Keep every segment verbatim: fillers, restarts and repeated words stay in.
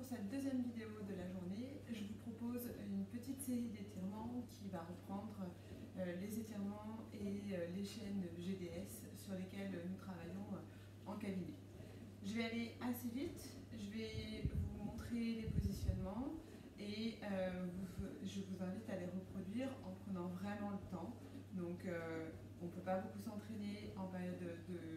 cette deuxième vidéo de la journée, je vous propose une petite série d'étirements qui va reprendre euh, les étirements et euh, les chaînes G D S sur lesquelles nous travaillons euh, en cabinet. Je vais aller assez vite, je vais vous montrer les positionnements et euh, vous, je vous invite à les reproduire en prenant vraiment le temps. Donc euh, on ne peut pas beaucoup s'entraîner en période de, de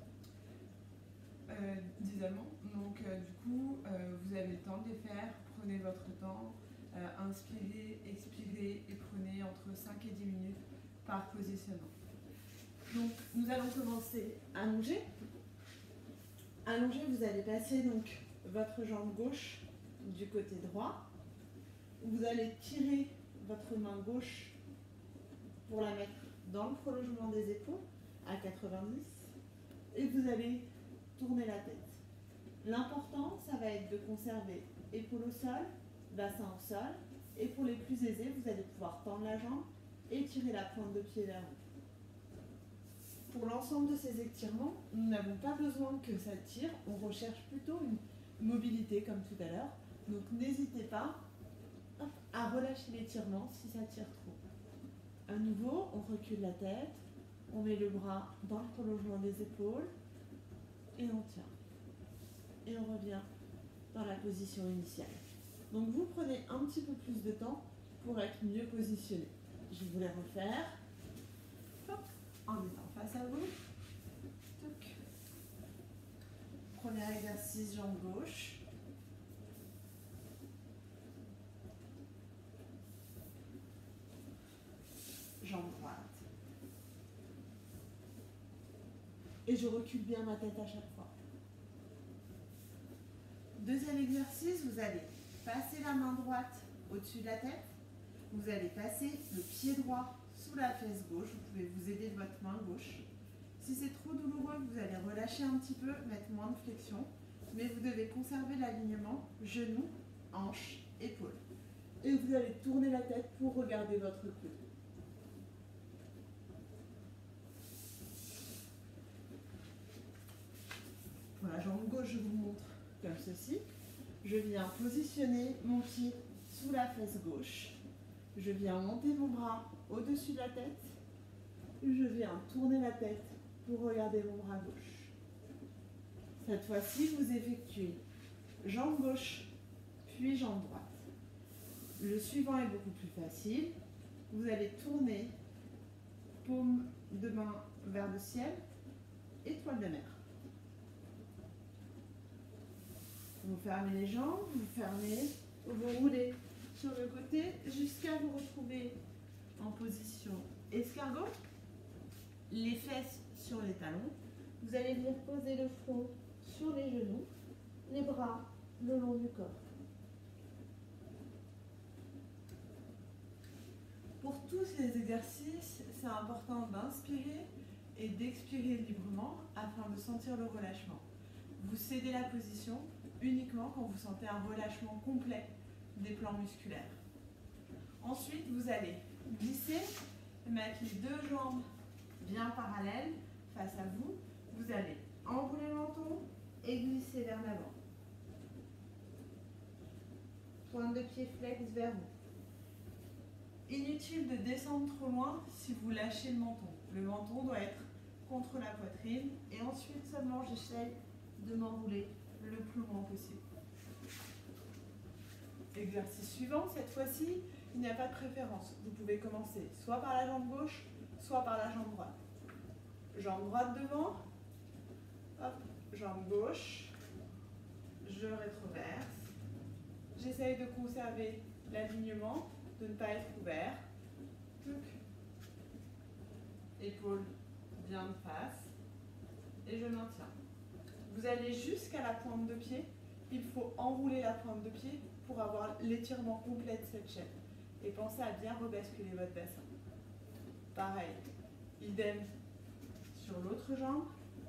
Euh, d'isolement. Donc euh, du coup, euh, vous avez le temps de les faire, prenez votre temps, euh, inspirez, expirez et prenez entre cinq et dix minutes par positionnement. Donc nous allons commencer allongé. Allongé, vous allez passer donc votre jambe gauche du côté droit. Vous allez tirer votre main gauche pour la mettre dans le prolongement des épaules à quatre-vingt-dix et vous allez tourner la tête. L'important, ça va être de conserver épaule au sol, bassin au sol, et pour les plus aisés, vous allez pouvoir tendre la jambe et tirer la pointe de pied vers vous. Pour l'ensemble de ces étirements, nous n'avons pas besoin que ça tire, on recherche plutôt une mobilité comme tout à l'heure. Donc n'hésitez pas hop, à relâcher l'étirement si ça tire trop. À nouveau, on recule la tête, on met le bras dans le prolongement des épaules, et on tient. Et on revient dans la position initiale. Donc vous prenez un petit peu plus de temps pour être mieux positionné. Je vais vous les refaire. Hop, en étant face à vous. Toc. Premier exercice, jambe gauche. Jambe droite. Et je recule bien ma tête à chaque fois. Deuxième exercice, vous allez passer la main droite au-dessus de la tête. Vous allez passer le pied droit sous la fesse gauche. Vous pouvez vous aider de votre main gauche. Si c'est trop douloureux, vous allez relâcher un petit peu, mettre moins de flexion. Mais vous devez conserver l'alignement genou, hanche, épaule. Et vous allez tourner la tête pour regarder votre coude. Voilà, jambe gauche, je vous montre comme ceci. Je viens positionner mon pied sous la fesse gauche. Je viens monter mon bras au-dessus de la tête. Je viens tourner la tête pour regarder mon bras gauche. Cette fois-ci, vous effectuez jambe gauche, puis jambe droite. Le suivant est beaucoup plus facile. Vous allez tourner paume de main vers le ciel, étoile de mer. Vous fermez les jambes, vous fermez, vous roulez sur le côté jusqu'à vous retrouver en position escargot, les fesses sur les talons. Vous allez venir poser le front sur les genoux, les bras le long du corps. Pour tous ces exercices, c'est important d'inspirer et d'expirer librement afin de sentir le relâchement. Vous cédez la position uniquement quand vous sentez un relâchement complet des plans musculaires. Ensuite, vous allez glisser, mettre les deux jambes bien parallèles face à vous. Vous allez enrouler le menton et glisser vers l'avant. Pointe de pied flex vers vous. Inutile de descendre trop loin si vous lâchez le menton. Le menton doit être contre la poitrine et ensuite seulement j'essaye de m'enrouler le plus loin possible. Exercice suivant, cette fois-ci, il n'y a pas de préférence. Vous pouvez commencer soit par la jambe gauche, soit par la jambe droite. Jambe droite devant, hop, jambe gauche, je rétroverse. J'essaye de conserver l'alignement, de ne pas être ouvert. Épaule bien de face et je maintiens. Vous allez jusqu'à la pointe de pied. Il faut enrouler la pointe de pied pour avoir l'étirement complet de cette chaîne. Et pensez à bien rebasculer votre bassin. Pareil, idem sur l'autre jambe.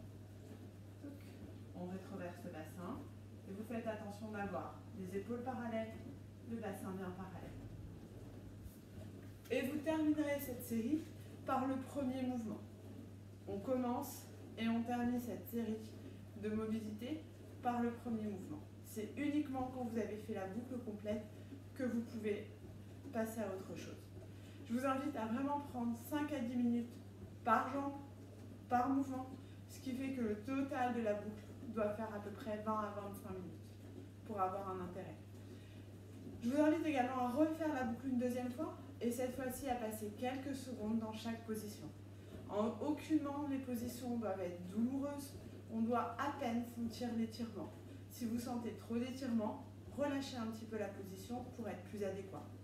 On rétroverse le bassin. Et vous faites attention d'avoir les épaules parallèles, le bassin bien parallèle. Et vous terminerez cette série par le premier mouvement. On commence et on termine cette série de mobilité par le premier mouvement. C'est uniquement quand vous avez fait la boucle complète que vous pouvez passer à autre chose. Je vous invite à vraiment prendre cinq à dix minutes par jambe, par mouvement, ce qui fait que le total de la boucle doit faire à peu près vingt à vingt-cinq minutes pour avoir un intérêt. Je vous invite également à refaire la boucle une deuxième fois et cette fois-ci à passer quelques secondes dans chaque position. En aucunement, les positions doivent être douloureuses, on doit à peine sentir l'étirement. Si vous sentez trop d'étirement, relâchez un petit peu la position pour être plus adéquat.